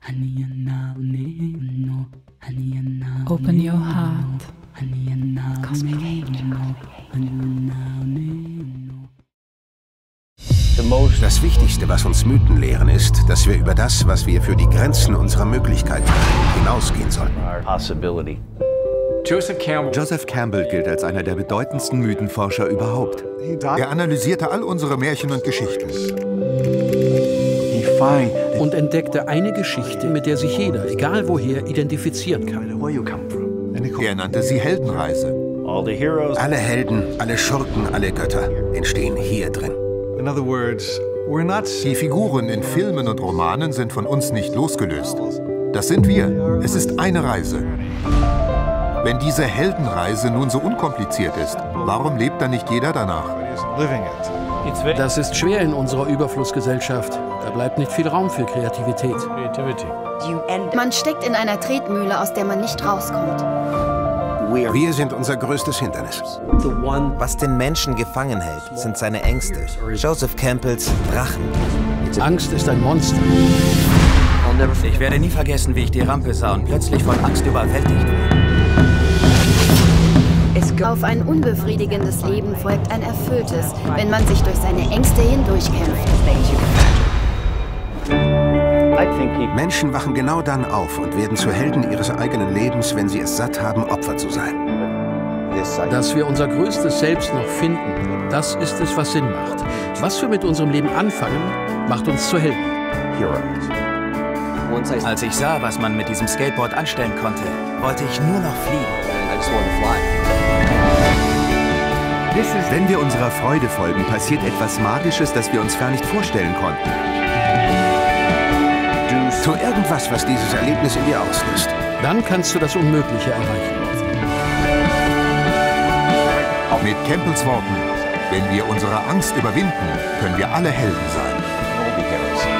Open your heart. Cosmic Angel. Das Wichtigste, was uns Mythen lehren, ist, dass wir über das, was wir für die Grenzen unserer Möglichkeiten halten, hinausgehen sollen. Joseph Campbell gilt als einer der bedeutendsten Mythenforscher überhaupt. Er analysierte all unsere Märchen und Geschichten. Und entdeckte eine Geschichte, mit der sich jeder, egal woher, identifizieren kann. Er nannte sie Heldenreise. Alle Helden, alle Schurken, alle Götter entstehen hier drin. Die Figuren in Filmen und Romanen sind von uns nicht losgelöst. Das sind wir. Es ist eine Reise. Wenn diese Heldenreise nun so unkompliziert ist, warum lebt dann nicht jeder danach? Das ist schwer in unserer Überflussgesellschaft. Da bleibt nicht viel Raum für Kreativität. Man steckt in einer Tretmühle, aus der man nicht rauskommt. Wir sind unser größtes Hindernis. Was den Menschen gefangen hält, sind seine Ängste. Joseph Campbells Drachen. Angst ist ein Monster. Ich werde nie vergessen, wie ich die Rampe sah und plötzlich von Angst überwältigt wurde. Auf ein unbefriedigendes Leben folgt ein erfülltes, wenn man sich durch seine Ängste hindurchkämpft. Menschen wachen genau dann auf und werden zu Helden ihres eigenen Lebens, wenn sie es satt haben, Opfer zu sein. Dass wir unser größtes Selbst noch finden, das ist es, was Sinn macht. Was wir mit unserem Leben anfangen, macht uns zu Helden. Als ich sah, was man mit diesem Skateboard anstellen konnte, wollte ich nur noch fliegen. Wenn wir unserer Freude folgen, passiert etwas Magisches, das wir uns gar nicht vorstellen konnten. Tu irgendwas, was dieses Erlebnis in dir auslöst. Dann kannst du das Unmögliche erreichen. Mit Campbells Worten: Wenn wir unsere Angst überwinden, können wir alle Helden sein.